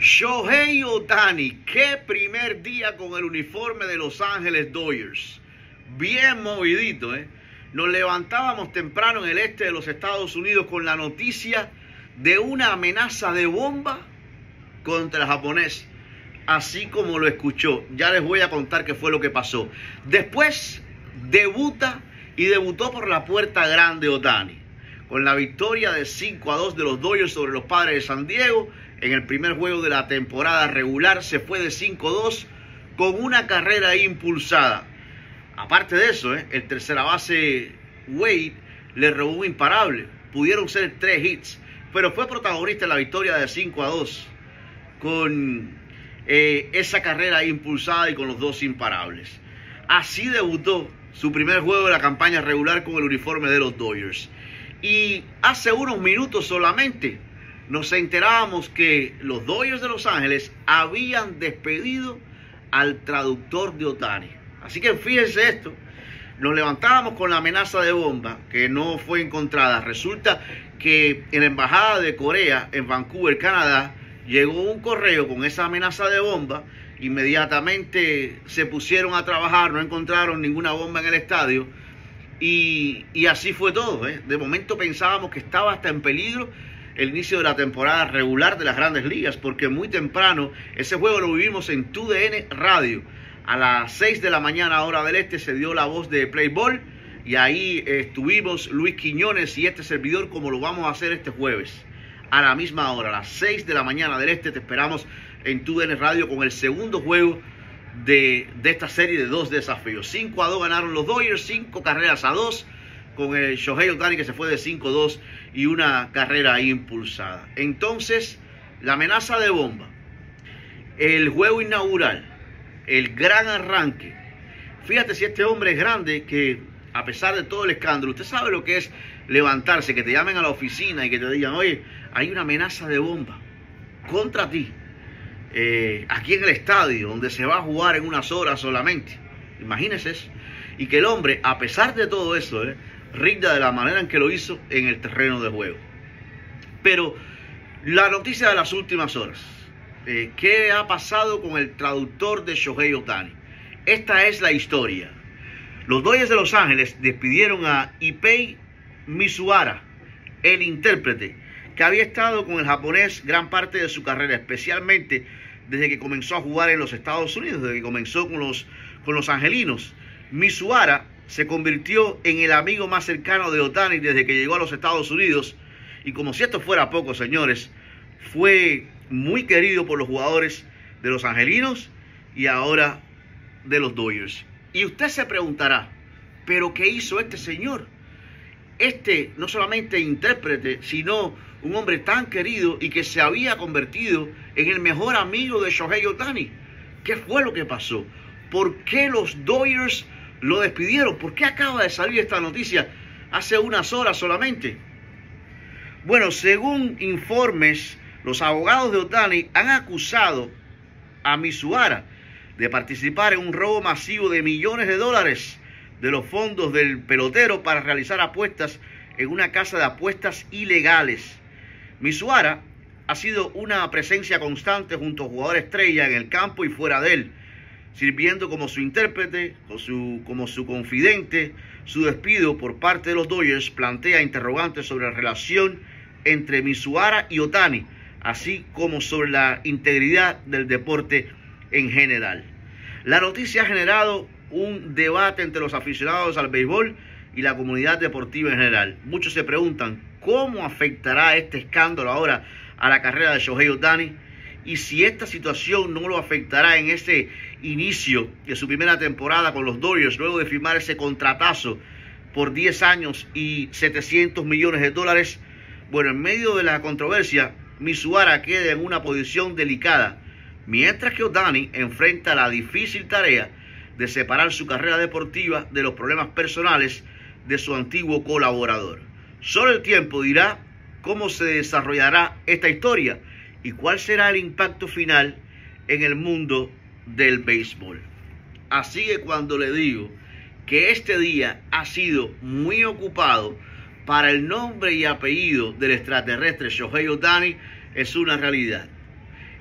Shohei Ohtani, qué primer día con el uniforme de Los Ángeles Dodgers. Bien movidito, ¿eh? Nos levantábamos temprano en el este de los Estados Unidos con la noticia de una amenaza de bomba contra el japonés. Así como lo escuchó. Ya les voy a contar qué fue lo que pasó. Después debutó por la puerta grande Ohtani, con la victoria de 5-2 de los Dodgers sobre los Padres de San Diego. En el primer juego de la temporada regular se fue de 5-2 con una carrera impulsada. Aparte de eso, el tercera base Wade le robó un imparable. Pudieron ser 3 hits, pero fue protagonista en la victoria de 5-2 con esa carrera impulsada y con los 2 imparables. Así debutó su primer juego de la campaña regular con el uniforme de los Dodgers. Y hace unos minutos solamente nos enterábamos que los Dodgers de Los Ángeles habían despedido al traductor de Ohtani. Así que fíjense esto, nos levantábamos con la amenaza de bomba que no fue encontrada. Resulta que en la embajada de Corea en Vancouver, Canadá, llegó un correo con esa amenaza de bomba. Inmediatamente se pusieron a trabajar, no encontraron ninguna bomba en el estadio y así fue todo, De momento pensábamos que estaba hasta en peligro el inicio de la temporada regular de las Grandes Ligas, porque muy temprano ese juego lo vivimos en TUDN Radio. A las 6 de la mañana hora del este se dio la voz de Play Ball y ahí estuvimos Luis Quiñones y este servidor, como lo vamos a hacer este jueves a la misma hora, a las 6 de la mañana del este. Te esperamos en TUDN Radio con el segundo juego de esta serie de 2 desafíos. 5-2 ganaron los Dodgers, 5 carreras a 2 con el Shohei Ohtani que se fue de 5-2 y una carrera impulsada. Entonces, la amenaza de bomba, el juego inaugural, el gran arranque. Fíjate si este hombre es grande, que a pesar de todo el escándalo, usted sabe lo que es levantarse, que te llamen a la oficina y que te digan: oye, hay una amenaza de bomba contra ti, aquí en el estadio, donde se va a jugar en unas horas solamente. Imagínese eso. Y que el hombre, a pesar de todo eso, rinda de la manera en que lo hizo en el terreno de juego. Pero la noticia de las últimas horas, ¿qué ha pasado con el traductor de Shohei Ohtani? Esta es la historia. Los Dodgers de Los Ángeles despidieron a Issei Mizuhara, el intérprete, que había estado con el japonés gran parte de su carrera, especialmente desde que comenzó a jugar en los Estados Unidos, desde que comenzó con los angelinos. Mizuhara se convirtió en el amigo más cercano de Ohtani desde que llegó a los Estados Unidos. Y como si esto fuera poco, señores, fue muy querido por los jugadores de los angelinos y ahora de los Dodgers. Y usted se preguntará, ¿pero qué hizo este señor? No solamente intérprete, sino un hombre tan querido y que se había convertido en el mejor amigo de Shohei Ohtani. ¿Qué fue lo que pasó? ¿Por qué los Dodgers lo despidieron? ¿Por qué acaba de salir esta noticia hace unas horas solamente? Bueno, según informes, los abogados de Ohtani han acusado a Mizuhara de participar en un robo masivo de millones de dólares de los fondos del pelotero para realizar apuestas en una casa de apuestas ilegales. Mizuhara ha sido una presencia constante junto a jugadores estrella en el campo y fuera de él, sirviendo como su intérprete, como su confidente. Su despido por parte de los Dodgers plantea interrogantes sobre la relación entre Mizuhara y Ohtani, así como sobre la integridad del deporte en general. La noticia ha generado un debate entre los aficionados al béisbol y la comunidad deportiva en general. Muchos se preguntan cómo afectará este escándalo ahora a la carrera de Shohei Ohtani y si esta situación no lo afectará en ese inicio de su primera temporada con los Dodgers, luego de firmar ese contratazo por 10 años y 700 millones de dólares. Bueno, en medio de la controversia, Mizuhara queda en una posición delicada, mientras que Ohtani enfrenta la difícil tarea de separar su carrera deportiva de los problemas personales de su antiguo colaborador. Solo el tiempo dirá cómo se desarrollará esta historia y cuál será el impacto final en el mundo del béisbol. Así que cuando le digo que este día ha sido muy ocupado para el nombre y apellido del extraterrestre Shohei Ohtani, es una realidad.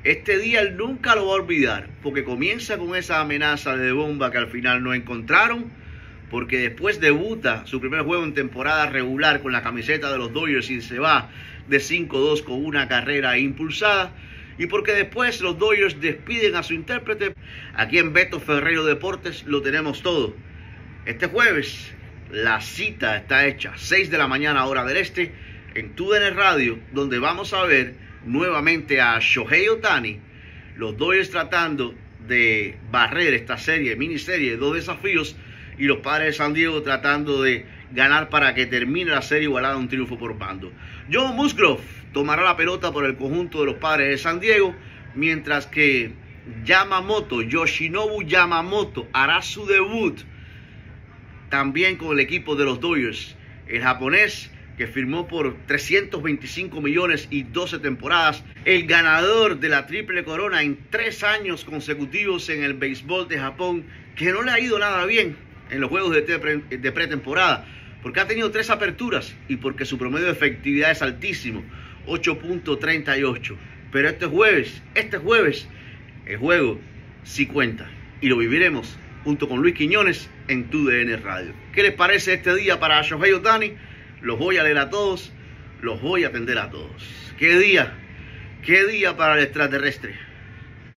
Este día él nunca lo va a olvidar, porque comienza con esa amenaza de bomba que al final no encontraron, porque después debuta su primer juego en temporada regular con la camiseta de los Dodgers y se va de 5-2 con una carrera impulsada, y porque después los Dodgers despiden a su intérprete. Aquí en Beto Ferreiro Deportes lo tenemos todo. Este jueves la cita está hecha, 6 de la mañana hora del este, en TUDN Radio, donde vamos a ver nuevamente a Shohei Ohtani, los Dodgers tratando de barrer esta serie, miniserie de 2 desafíos, y los Padres de San Diego tratando de ganar para que termine la serie igualada a un triunfo por bando. Joe Musgrove tomará la pelota por el conjunto de los Padres de San Diego, mientras que Yoshinobu Yamamoto hará su debut también con el equipo de los Dodgers. El japonés, que firmó por 325 millones y 12 temporadas, el ganador de la triple corona en 3 años consecutivos en el béisbol de Japón, que no le ha ido nada bien en los juegos de pretemporada, porque ha tenido 3 aperturas y porque su promedio de efectividad es altísimo, 8.38. Pero este jueves, el juego sí cuenta, y lo viviremos junto con Luis Quiñones en TUDN Radio. ¿Qué les parece este día para Shohei Ohtani? Los voy a leer a todos, los voy a atender a todos. ¿Qué día para el extraterrestre?